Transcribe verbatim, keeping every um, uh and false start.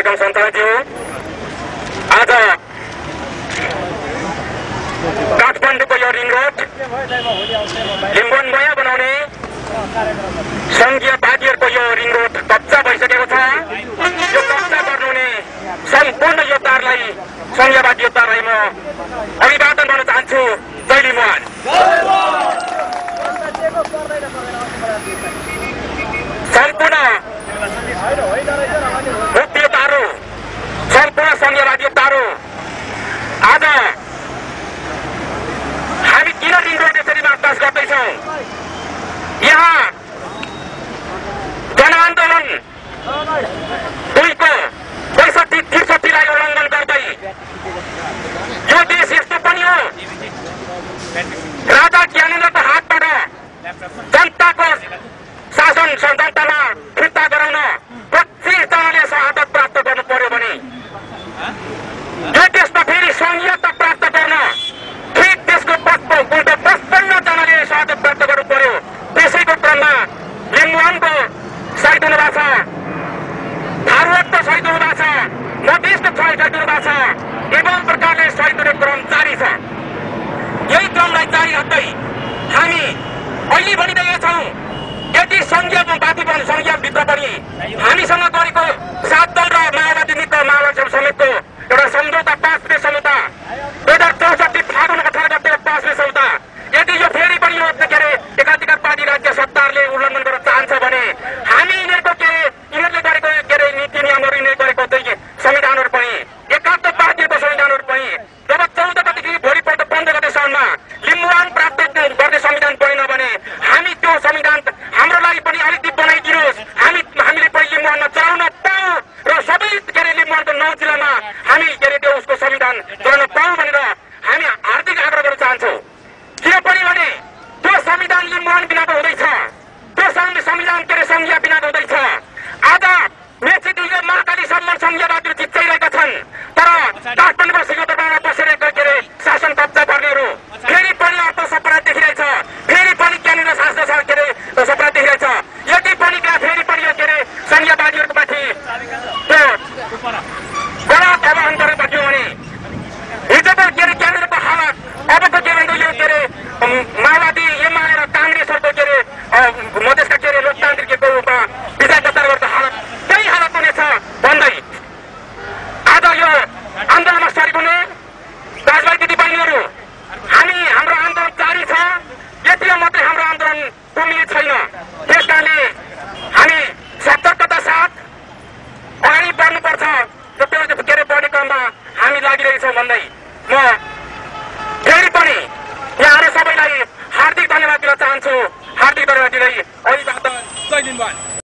कार्यक्रम सञ्चालकज्यू, आज काठमाडौँको यो रिङ रोड लिम्बुवान नयाँ बनाउने संघीयवादीहरूको यो रिङ रोड कब्जा भइसकेको छ। यो कब्जा गर्नुहुने सम्पूर्ण योद्धाहरूलाई, संघीयवादी योद्धाहरूलाई म अभिवादन गर्न चाहन्छु। जय लिम्बुवान। सम्पूर्ण मुक्ति योद्धाहरू, सम्पूर्ण संघीयवादी योद्धाहरू, आज हामी किन रिङ रोड यसरी मार्चपास्ट गर्दैछौँ? यहाँ जनआन्दोलन दुईको बैसठी त्रिसठीलाई उल्लङ्घन गर्दै यो देश यस्तो पनि हो, राजा ज्ञानेन्द्रको हातबाट जनताको शासन जनतामा फिर्ता गराउन पच्चिस जनाले शहादत प्राप्त गर्नु पर्यो भने यो देशमा फेरि संघीयता प्राप्त गर्न ठिक देशको उल्टो पचपन्न जनाले शहादत प्राप्त गर्नु पर्यो। त्यसैको क्रममा लिम्बुवानको शहीद हुनुभएको छ, थारूवटको शहीद हुनुभएको छ, मधेसको शहीद हुनुभएको छ, एवं प्रकारले शहीद हुने क्रम जारी छ। यही क्रमलाई जारी राख्दै हामी अहिले भनिरहेका छौँ, यदि संघीयवादी संघीयभित्र पनि हामीसँग गरेको सात दल र माओवादी मित्र माओवादी समेतको एउटा सम्झौता, पाँच पेज सम्झौता, दुई हजार चौसठी फागुन अठार गतेको पाँच पेज सम्झौता, यदि यो फेरि पनि यो के अरे एकाधिकार पार्टी राज्य सत्ताहरूले उल्लङ्घन गर्न चाहन्छ भने हामी यिनीहरूको के यिनीहरूले गरेको के अरे नीति नियमहरू, यिनीहरूले गरेको त्यही संविधानहरू पनि, एकात्म पार्टीको संविधानहरू पनि जब चौध गतेदेखि भोलिपल्ट पन्ध्र गतेसम्ममा लिम्बुवान प्राप्त गर्ने संविधान बनेन भने हामी त्यो संविधान हाम्रो लागि पनि अलिकति बनाइदिनुहोस्, हामी हामीले पनि लिम्बुवानमा चलाउन पाऊँ र सबै के अरे लिम्बुवानको नौ जिल्लामा हामी के अरे त्यो उसको संविधान चलाउन पाऊँ भनेर हामी हार्दिक आग्रह गर्न चाहन्छौँ। किनभने भने त्यो संविधान लिम्बुवान बिनाको हुँदैछ, त्यो संविधान के अरे संघीय बिनाको हुँदैछ। आज मेचीदेखि महाकालीसम्म संघीयवादीहरू चिच्चाइरहेका छन्, तर काठमाडौँमा सिंहदरबारमा बसेर के अरे शासन कब्जा गर्नेहरू फेरि पनि अर्को सपना देखिरहेछ, फेरि पनि त्यहाँनिर शासन के अरे सपना देखिरहेछ। यति पनि त्यहाँ फेरि पनि के अरे संघीयवादीहरूको माथि त्यो गलत आह्वान गरेको थियो भने हिजोको के अरे त्यहाँनिरको हालत, अबको के भन्छ यो के अरे माओवादी एमाले र काङ्ग्रेसहरूको के अरे मधेसका के अरे लोकतान्त्रिकको रूपमा विजय प्रचार गर्दा हालत त्यही हालत हुनेछ भन्दै आज यो आन्दोलनमा सरिक हुने दाजुभाइ दिदीबहिनीहरू, हामी हाम्रो आन्दोलन जारी छ। यति मात्रै हाम्रो आन्दोलन टुङ्गिने छैन। त्यस कारणले हामी सतर्कता साथ अगाडि बढ्नुपर्छ र त्यो के अरे बढ्ने क्रममा हामी लागिरहेछौँ भन्दै म फेरि पनि यहाँहरू सबैलाई हार्दिक धन्यवाद दिन चाहन्छु। हार्दिक धन्यवाद दिँदै अभिवादन। जय लिम्बुवान।